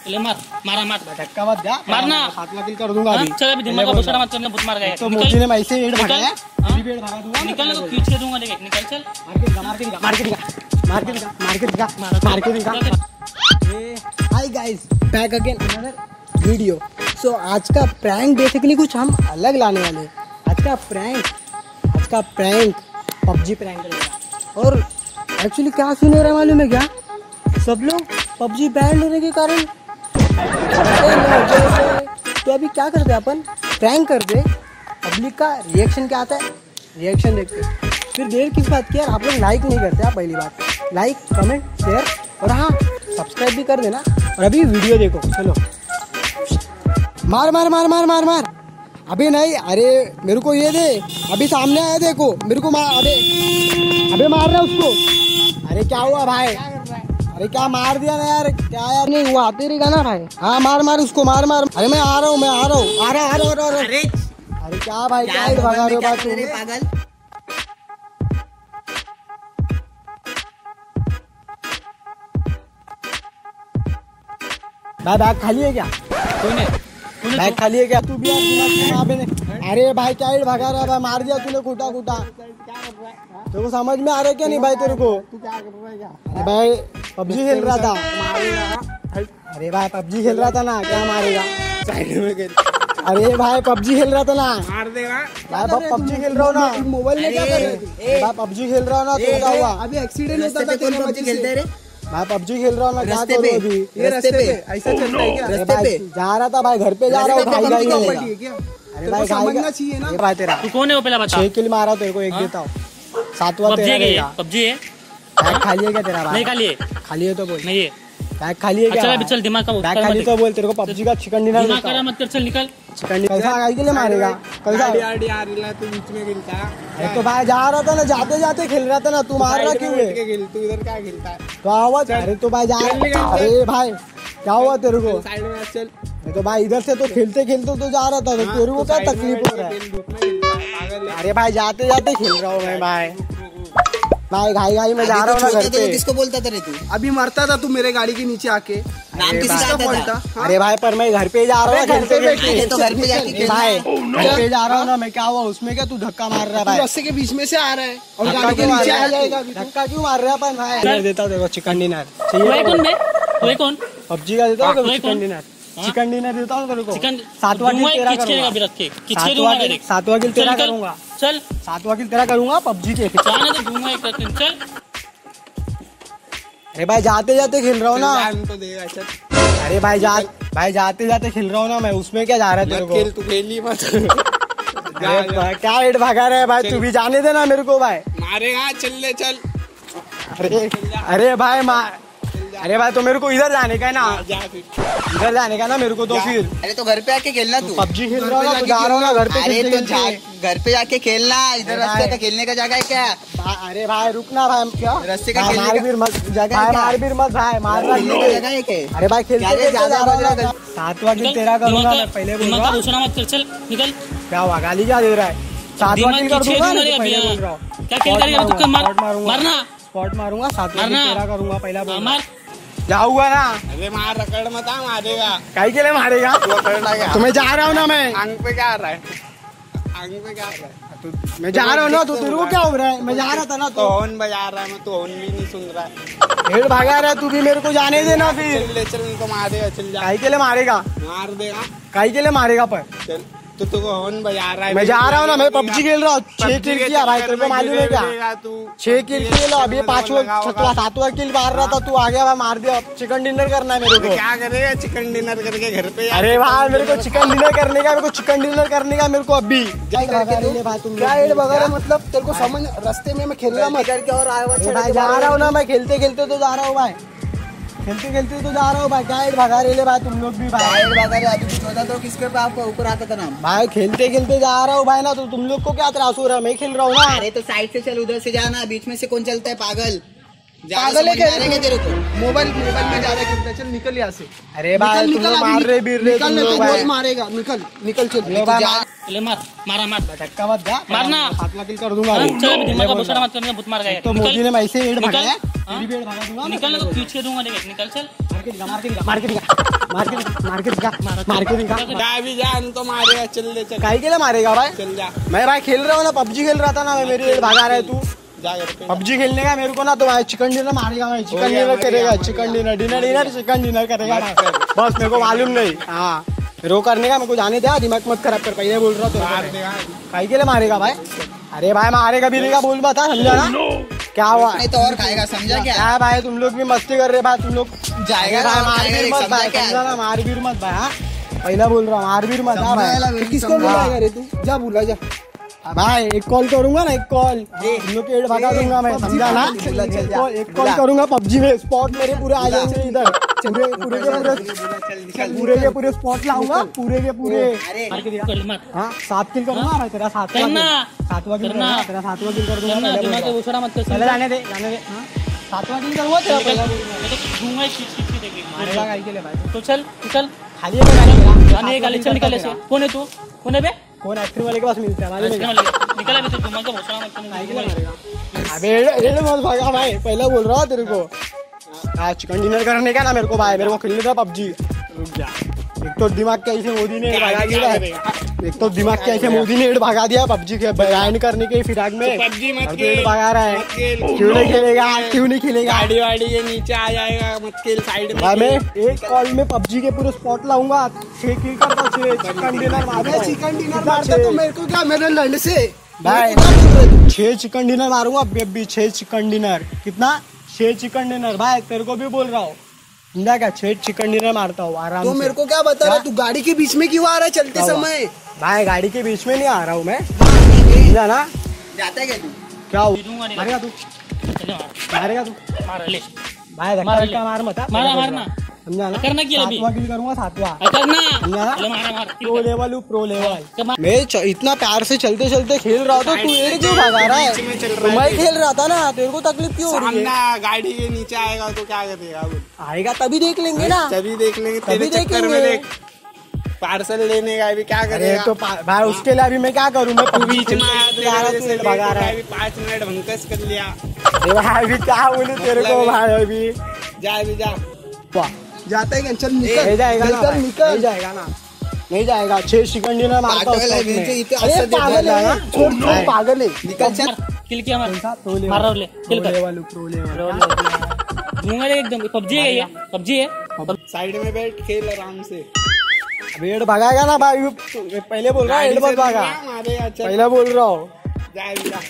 ले मार, मारा मार, धक्का मत जा, मारना, 7वां किल कर दूंगा अभी। चल अभी दिमाग का घुसड़ा मत करना, भूत मार गया तो मोची ने मैं ऐसे हेड भगाया, अभी भी हेड भगा दूंगा। निकल ना तो खींच के दूंगा, देख निकल चल, मार के दिखा। Hi guys, back again another video. So आज का प्रैंक बेसिकली कुछ हम अलग लाने वाले हैं। आज का प्रैंक पबजी प्रैंक रहेगा। और एक्चुअली क्या सीन हो रहा है मालूम है क्या? सब लोग पबजी बैन होने के कारण तो अभी क्या करते हैं अपन, प्रैंक करते, पब्लिक का रिएक्शन क्या आता है, रिएक्शन देखते, फिर देर किस बात की यार, आप लोग लाइक नहीं करते। पहली बात लाइक, कमेंट, शेयर और हाँ सब्सक्राइब भी कर देना। और अभी वीडियो देखो, चलो मार मार मार मार मार मार। अभी नहीं, अरे मेरे को ये दे, अभी सामने आया देखो, मेरे को मार, अबे मार रहा उसको। अरे क्या हुआ भाई, अरे क्या मार दिया ना यार, क्या यार नहीं हुआ, आते रहेगा ना भाई। हाँ मार मार उसको, मार मार। अरे मैं आ रहा हूँ। अरे क्या भाई, क्या भगा रहे हो पागल। बैग खाली है क्या? बैग खाली है क्या? तू भी अरे भाई क्या भगा रहा है भाई, मार दिया तूने खूटा। तेरे को समझ में आ रहा है क्या नहीं भाई तेरे को? तू क्या कर रहा है क्या? अरे भाई पबजी खेल रहा था। अरे भाई पबजी खेल रहा था ना, क्या मारेगा? अरे भाई पबजी खेल रहा था ना, मार देगा भाई। पबजी खेल रहा हो ना, मोबाइल में क्या कर रहे भाई? पबजी खेल रहा हो ना, तो क्या हुआ? अभी एक्सीडेंट होता था, पबजी खेलते रहे भाई। पबजी खेल रहा हूँ ना, क्या करूँ अभी? ये रास्ते पे ऐसा चलता है क्या? रास्ते पे जा रहा था भाई, घर पे जा रहा हूँ। अरे भाई समझना चाहिए ना भाई। तेरा तू कौन है वो पहला बता। 6 किल मारा, तेरे को एक देता हूँ, 7वां तेरा रहेगा। पबजी है, बैग खाली है क्या तेरा? नहीं खाली है तो बोल। नहीं है बैग खाली है क्या? चल दिमाग का बैग खाली तो बोल। तेरे को पबजी का चिकन डिनर दिमाग का मत कर, चल निकल। चिकन डिनर कैसा के लिए मारेगा? कैसा तू बीच में खेलता है? तो भाई जा रहा था ना, जाते जाते खेल रहा था ना, तू मार रहा क्यों है? तू इधर क्या खेलता है? तो आवाज, अरे तो भाई जा, अरे भाई क्या हुआ तेरे को? साइड में चल। तो भाई इधर से तो खेलते तो जा रहा था, तो तेरे को क्या तकलीफ हो रहा है? अरे भाई जाते जाते खेल रहा हूँ मैं भाई घाई में जा रहा हूँ ना घर पे। किसको बोलता था रे तू? अभी मरता था तू मेरे गाड़ी के नीचे आके। नाम किसका बोलता? अरे भाई पर मैं घर पे जा रहा हूँ, तो घर पे जाके भाई घर पे जा रहा हूँ ना मैं, क्या हुआ उसमें? क्या तू धक्का मार रहा है भाई? रास्ते के बीच में से आ रहा है और गाड़ी के नीचे आ जाएगा। धक्का क्यों मार रहा है अपन? भाई देता हूँ देखो, चिकन डिनर चाहिए। कौन पबजी का देता हूँ? चिकन डिनर देता हूँ तेरे को। 7वां किल तेरा करूंगा, 7वां किल तेरा करूंगा। चल 7वां किल तेरा करूंगा पबजी के। चल अरे भाई जाते जाते खेल रहा हूँ ना। अरे भाई जाते जाते खेल रहा हूँ ना मैं, उसमें क्या जा रहा है तेरे को? तू खेली मत। क्या हेड भगा रहा है भाई? तू भी जाने देना मेरे को भाई। मारेगा, चल। अरे भाई तो मेरे को इधर जाने का है ना, इधर जाने का ना मेरे को। तो फिर अरे तो घर पे आके खेलना, तू पबजी खेल रहा हूँ ना, जा रहा हूँ ना घर पे। अरे तो घर पे जाके खेलना, इधर रास्ते का खेलने का जगह है क्या? अरे भाई रुकना भाई, क्या रास्ते का मार भी मत भाई, मारना जगह है क्या? अरे भाई खेलते ज्यादा 7वां किल तेरा करूंगा मैं, पहले बोल रहा हूँ। मत कर, चल निकल। क्या हुआ, गाली क्या दे रहा है? 7वां किल कर दूंगा, पहले बोल रहा हूँ। क्या खेल रहा है? मारना, स्पॉट मारूंगा, 7वां किल तेरा करूंगा, पहला बोल रहा हूँ। क्या हुआ ना? अरे मार, रकड़ मत मारेगा। काहे के लिए मारेगा? तुम्हें जा रहा हूँ ना मैं। आंग पे क्या आ रहा है? मैं जा रहा हूँ ना, तो तेरे को क्या हो रहा है? मैं जा रहा था ना, तो हॉर्न बजा रहा है, मैं तो हॉर्न भी नहीं सुन रहा है। हेड भागा रहा है, तू भी मेरे को जाने देना फिर। चल उनको मारेगा, चल जा। काहे के लिए मारेगा? मार देगा। काहे के लिए मारेगा? पर चल तो तुमको हॉर्न बजा रहा है। मैं जा रहा हूँ ना, मैं पबजी खेल रहा हूँ। 6 किल किया भाई, तेरे को मालूम है क्या? 6 किल किया, अभी 7वां किल मार रहा था, तू आ गया भाई, मार दिया। चिकन डिनर करना है मेरे को। क्या करेगा चिकन डिनर करके घर पे? अरे भाई मेरे को चिकन डिनर करने का, मेरे को अभी क्या हेड वगैरह, मतलब तेरे को समझ? रास्ते में मैं खेल रहा मत करके और आया जा रहा हूँ ना मैं, खेलते तो जा रहा हूँ भाई, खेलते तो जा रहा हूँ भाई। क्या हेड भगा रहे भाई तुम लोग भी भाई? हेड भगा रहे, अभी कुछ होता तो किसके पे आपको ऊपर आता था ना भाई? खेलते जा रहा हूँ भाई ना, तो तुम लोग को क्या त्रास हो रहा है? मैं खेल रहा हूँ ना। अरे तो साइड से चल, उधर से जाना, बीच में से कौन चलता है पागल? पागल है क्या तेरे को? मोबाइल में ज्यादा खेलता है। चल निकल यहाँ से। अरे भाई तुम लोग मार रहे बीर रहे निकल, तुम नहीं लोग तो भाई। बहुत मारेगा। निकल चल। ले मार मारा मार धक्का मत जा, मारना। 7 लाख किल कर दूंगा। हाँ, अभी। चल अभी दिमाग का भूसा मत करने भूत मार गया तो मोदी ने ऐसे ही एड निकल। भगाया, हाँ? तेरी भी एड भगा दूंगा। निकल ना तो खींच के दूंगा देख निकल चल मार के दिखा, मार के दिखा, मार के दिखा, मार के दिखा, मार के दिखा, मार के दिखा। जा भी जा, तो मारेगा। चल ले चल। काहे के लिए मारेगा भाई? चल जा मैं भाई खेल रहा हूँ ना, पबजी खेल रहा था ना, मैं मेरी एड भगा रहा है तू। जा घर पे। पबजी खेलने का मेरे को ना, तो भाई चिकन डिनर मारेगा, मैं चिकन डिनर करेगा, chicken dinner dinner chicken dinner करेगा भाई। बस मेरे को मालूम नहीं। हाँ रो करने का मेरे को जाने दे, दिमाग मत खराब कर। पहले बोल रहा तो काहे के लिए मारेगा भाई? अरे भाई मारेगा भी नहीं का बोल बता, समझा ना क्या हुआ? नहीं तो और खाएगा, समझा क्या? क्या भाई तुम लोग भी मस्ती कर रहे भाई, तुम लोग जाएगा भाई, ना, मारपीट मत भाई, समझा ना, मारपीट मत भाई। हाँ पहला बोल रहा हूँ, मारपीट मत। हाँ भाई किसको बुलाएगा रे तू? जा बुला जा। भाई एक कॉल करूंगा ना, एक कॉल तुम लोग के एड भगा दूंगा मैं, समझा ना। एक कॉल करूंगा पबजी में, स्पॉट मेरे पूरे आ जाएंगे इधर। पूरे के पूरे स्पॉट लाऊंगा, पूरे के पूरे। मार हाँ 7 किल करूंगा भाई, तेरा 7वां करना। किल करूंगा, तेरा 7वां किल कर दूंगा। दिमाग का भूसा मत कर पहले जाने दे, जाने दे। 7वां किल करूंगा तेरा पहला। मैं तो दूंगा ही खींच के देखेंगे मारेगा काहे के लिए भाई? तो चल चल खाली है जाने गाली चल निकल ऐसे कौन है तू कौन है बे कौन एक्टर वाले के पास मिलता है मालूम है क्या? निकल अभी तो दिमाग का भूसा मत कर अबे एड मत भागा भाई, पहले बोल रहा हूँ तेरे को। आज चिकन डिनर करने का ना मेरे को भाई, मेरे को खेलने था पबजी। रुक जा, एक तो दिमाग के ऐसे मोदी ने भगा दिया, एक तो दिमाग के ऐसे मोदी ने एड भगा दिया पबजी के बैन करने के फिराक में। पबजी मत और तो खेल, एड भगा रहा है। मत खेल। क्यों नहीं खेलेगा, क्यों नहीं खेलेगा? गाड़ी वाड़ी के नीचे आ जाएगा, मत खेल साइड में। भाई मैं एक कॉल में पबजी के पूरे स्पॉट लाऊंगा, 6 किल करता, 6 चिकन डिनर मारूंगा। चिकन डिनर मारता तो मेरे को क्या, मेरे लंड से भाई 6 चिकन डिनर मारूंगा बेबी, 6 चिकन डिनर। कितना? 6 चिकन डिनर भाई, तेरे को भी बोल रहा हूँ, समझा क्या? 6 चिकन डिनर मारता हूँ आराम तो से। मेरे को क्या बता रहा है? तू गाड़ी के बीच में क्यों आ रहा है चलते समय? भाई गाड़ी के बीच में नहीं आ रहा हूँ मैं, समझा ना? जाता है क्या तू? क्या हो? दूंगा नहीं मारेगा तू, चल मार मारेगा तू मार ले भाई, धक्का धक्का मार मत। हाँ? मारा मारना समझा ना? करना क्या अभी? 7वां किल करूंगा, 7वां। करना समझा ना? चलो मारा मार प्रो लेवल हूँ, प्रो लेवल। कमा मैं इतना प्यार से चलते चलते खेल रहा था, तू एड क्यों भगा रहा है? तो मैं खेल रहा था ना, तेरे को तकलीफ क्यों हो रही है? सामने गाड़ी के नीचे आएगा तो क्या करेगा? आएगा तभी देख लेंगे ना, तभी देख लेंगे। तभी तेरे चक्कर में देखेंगे। देख, पार्सल लेने का भी क्या अरे करेगा? तो भाई उसके लिए अभी मैं क्या करूँ? मैं पबजी बीच में आया तेरे वजह से भगा रहा है। 5 मिनट भंकस कर लिया। अरे भाई अभी क्या बोले तेरे को भाई? अभी जा भी जा। वाह, जाता है क्या? चल नहीं जाएगा ना भाई, निकल। नहीं जाएगा ना, नहीं जाएगा। 6 चिकन डिनर मारता हूँ पागल है, उसमें। इतने अरे असर देता पागल है है। ना? छोड़ छोड़, पागल है। निकल चल। किल किया मार प्रो लेवल, मार ले किल कर प्रो लेवल। दूंगा एकदम पबजी है ये पबजी है साइड में बैठ, खेल आराम से। एड भगाएगा ना भाई, पहले बोल रहा हूँ एड मत भागा, मारेगा। चल पहले बोल रहा हूँ। जा भी जा।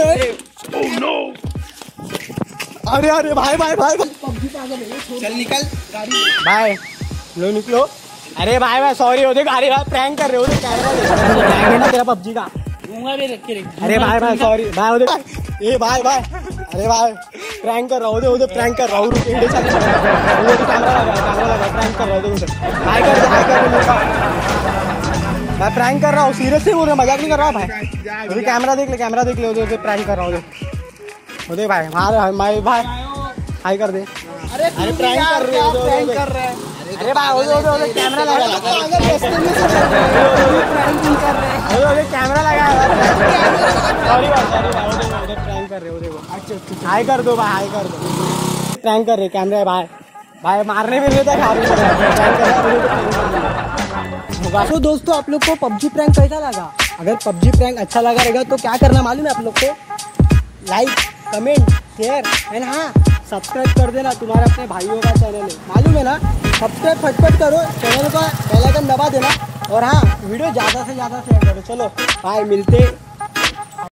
अरे अरे भाई भाई भाई चल निकल। भाई लो निकलो। अरे भाई भाई सॉरी हो, देख अरे भाई प्रैंक कर रहे हो, कैमरा है ना तेरा पबजी का। दूंगा भी रख के रख अरे भाई भाई सॉरी भाई, हो देख ए भाई भाई, अरे भाई प्रैंक कर रहा हूँ, उधर प्रैंक कर रहा हूँ। रुक एडे चल, कैमरा लगा प्रैंक कर रहा हूँ उधर। हाय कर दे, हाय कर दे। मैं प्रैंक कर रहा हूँ, सीरियस से बोल रहा हूँ, मजाक नहीं कर रहा भाई। उधर कैमरा देख ले, कैमरा देख ले, उधर प्रैंक कर रहा हूँ उधर भाई। मार भाई हाय कर दे। अरे प्रैंक कर रहे हो, प्रैंक कर रहे हैं। अरे भाई उधर कैमरा लगा, कैमरा लगा। सॉरी भाई उधर प्रैंक कर रहे हो, देखो। अच्छा हाय कर दो भाई, हाय कर दो। प्रैंक कर रहे कैमरा है भाई, भाई मारने में नहीं था, खा रहे। तो दोस्तों आप लोग को पबजी प्रैंक कैसा लगा? अगर पबजी प्रैंक अच्छा लगा रहेगा तो क्या करना मालूम है आप लोग को? लाइक, कमेंट, शेयर एंड हाँ सब्सक्राइब कर देना। तुम्हारे अपने भाइयों का चैनल है, मालूम है ना? सब्सक्राइब फटफट करो, चैनल का बेल आइकन दबा देना। और हाँ वीडियो ज़्यादा से ज़्यादा शेयर करो। चलो बाय, मिलते